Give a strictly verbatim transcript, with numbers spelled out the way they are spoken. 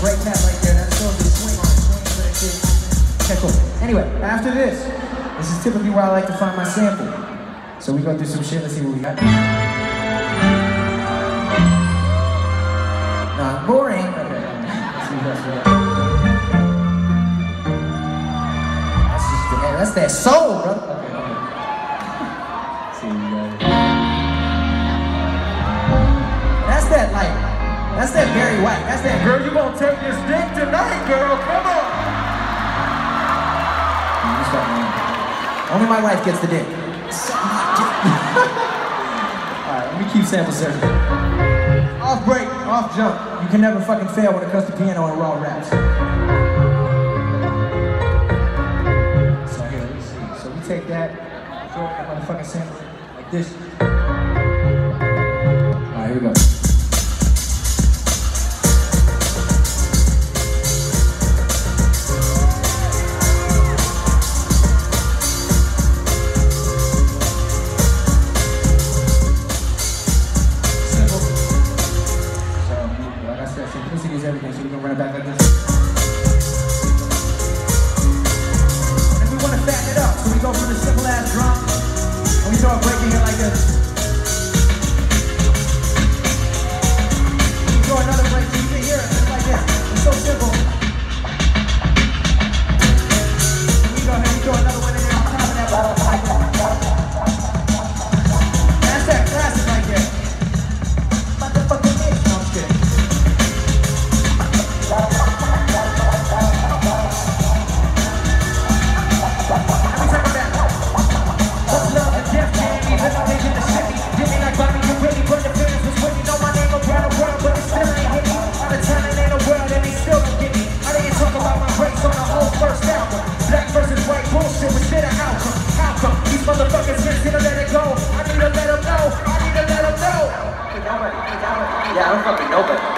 Great cat right there. That shows the swing on it. Swing for that shit. Okay, cool. Anyway, after this, this is typically where I like to find my sample. So we go through some shit. Let's see what we got. Not boring. Okay. Let's see what else we got. That's just the, hey, that's that soul, brother. Okay, okay. Let's see what we got. That's that like, that's that Barry White. That's that girl. You gonna take this dick tonight, girl? Come on. Only my wife gets the dick. Alright, let me keep sample searching. Off break, off jump. You can never fucking fail when it comes to piano and raw raps. So here, let me see. So we take that, throw it in a motherfucking sample like this. Alright, here we go. Simplicity is everything, so we're gonna run it back like this. And we wanna fatten it up, so we go from the simple ass drum, and we start breaking it like this. We throw another break, so you can hear it just like this. It's so simple. And we go ahead and throw another one in there on top of that. That's that classic right there. Motherfucking bitch. No, I'm kidding. Motherfuckers just gonna let it go. I need to let them know. I need to let them know. Nobody. Yeah, I don't fucking know, but